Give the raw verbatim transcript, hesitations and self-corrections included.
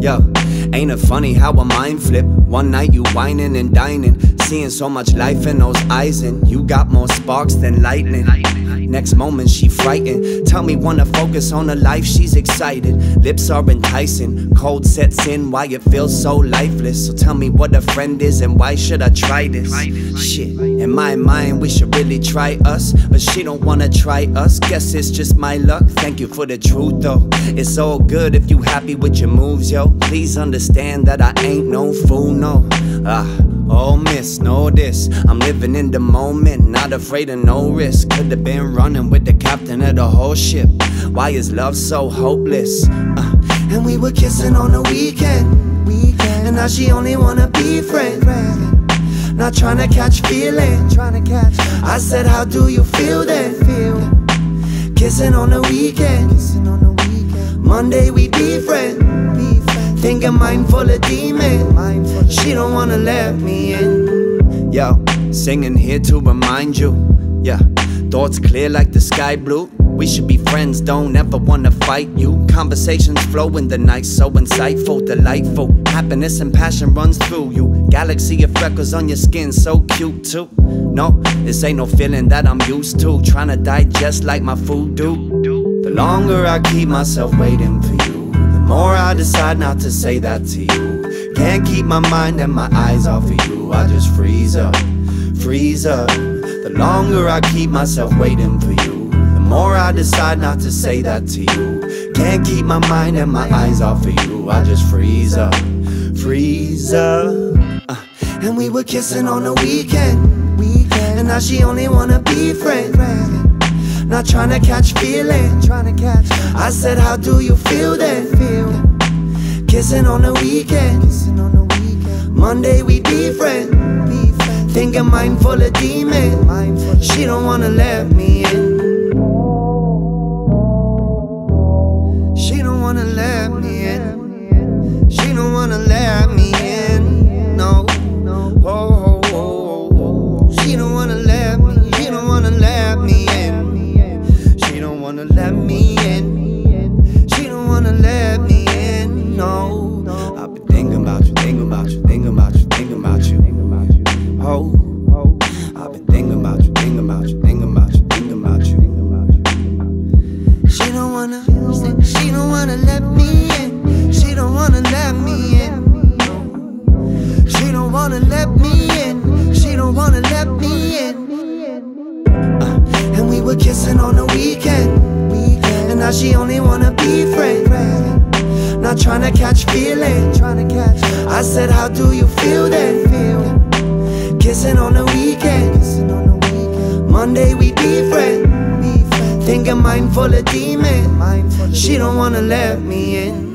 Yo, ain't it funny how a mind flip? One night you whining and dining, seeing so much life in those eyes, and you got more sparks than lightning. Next moment she frightened. Tell me, wanna focus on her life, she's excited. Lips are enticing, cold sets in, why it feels so lifeless. So tell me what a friend is and why should I try this? Shit, in my mind we should really try us, but she don't wanna try us. Guess it's just my luck, thank you for the truth though. It's all good if you happy with your moves, yo. Please understand that I ain't no fool, no. Ah, oh miss, know this, I'm living in the moment, not afraid of no risk. Could've been running with the captain of the whole ship. Why is love so hopeless? Uh, and we were kissing on the weekend, weekend. And now she only wanna be friends, not tryna catch feeling. I said, how do you feel then? Kissing on the weekend, Monday we be friends. Think a mind full of demons, she don't wanna let me in. Yo, singing here to remind you, yeah, thoughts clear like the sky blue. We should be friends, don't ever wanna fight you. Conversations flow in the night, so insightful, delightful. Happiness and passion runs through you. Galaxy of freckles on your skin, so cute too. No, this ain't no feeling that I'm used to. Tryna digest like my food do. The longer I keep myself waiting for you, the more I decide not to say that to you. Can't keep my mind and my eyes off of you. I just freeze up, freeze up. The longer I keep myself waiting for you, the more I decide not to say that to you. Can't keep my mind and my eyes off of you. I just freeze up, freeze up. uh, And we were kissing on the weekend, weekend. And now she only wanna be friends, not tryna catch feeling. I said, how do you feel then? Kissing on the weekend, Monday we be friends. Think a mind full of demons, she don't wanna let me in. She don't wanna let me in. She don't wanna let me in. No, oh, oh, oh, oh. She don't wanna let me. She don't wanna let me in. She don't wanna let me in. She don't wanna let me in. No, I've been thinking about you, thinking about you, thinking about you, thinking about you. Oh, I've been thinking about you, thinking about you, thinking about you, thinking about you. She don't wanna, she don't wanna let me in. She don't wanna let me in. She don't wanna let me in. She don't wanna let me in. Uh, and we were kissing on the weekend, weekend. And now she only wanna be friends, not tryna catch feeling. I said, how do you feel then? Kissing on the weekend, Monday we be friends. Think a mind full of demons, she don't wanna let me in.